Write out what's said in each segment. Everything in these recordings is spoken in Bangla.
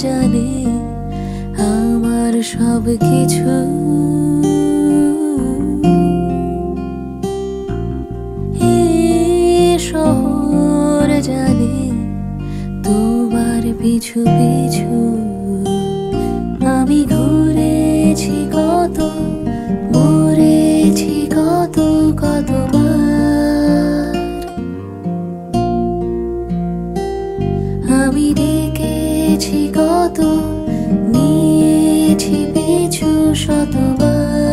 জানে আমার সব কিছু। শহর জানে তোমার পিছু পিছু। আমি ঘুরেছি কত, মরেছি কত কতবার। আমি ডেকেছি কত, নিয়েছি পিছু শতবার।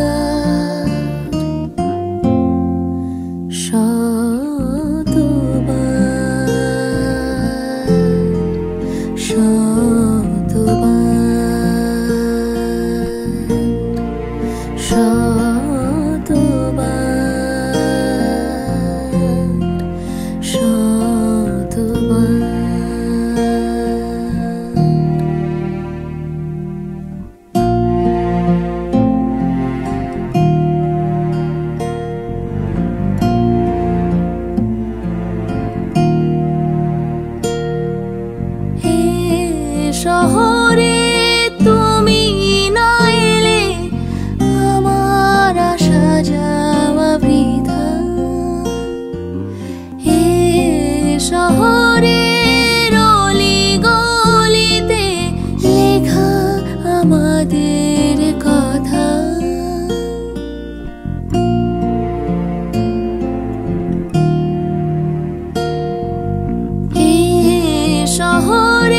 শহরে তুমি না এলে আমার আসা যাওয়া বৃথা। হে শহরের অলি গলিতে লেখা আমাদের কথা। হে শহরে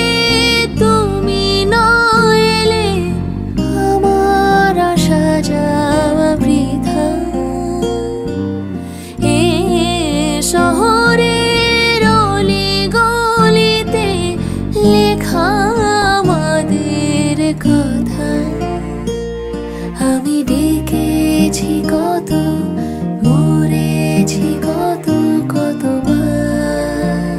কথা। আমি ডেকেছি কত, মরেছি কত কতবার।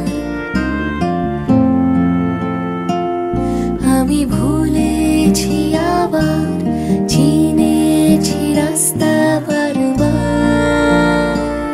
আমি ভুলেছি আবার, চিনেছি রাস্তা বারবার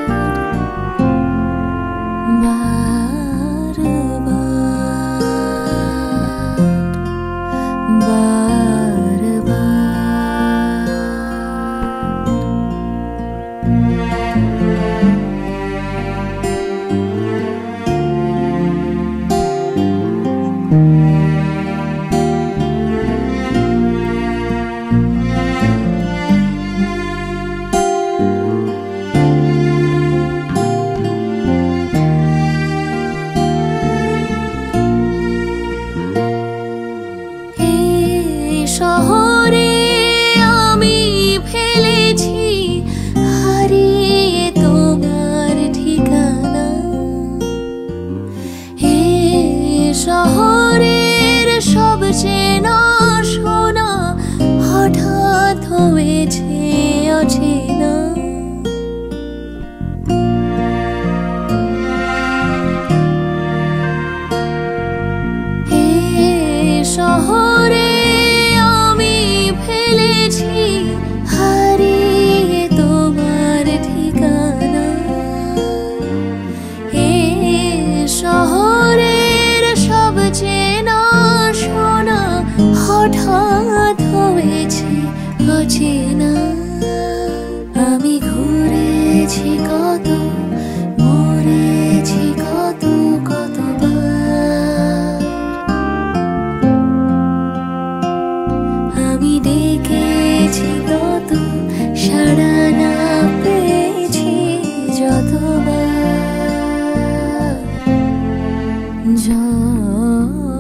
শহরে আমি ফেলেছি হারিয়ে তোমার ঠিকানা। হে শহরের সব চেনা শোনা হঠাৎ হয়েছে অচেনা। হে শহরে হারিয়ে তোমার ঠিকানা। হে শহরের সব চেনা শোনা হঠাৎ হয়েছে অচেনা। আমি ঘুরেছি কত, মরেছি কত কতবার। আমি ডেকেছি কত, সাড়া না পেয়েছি যতবার।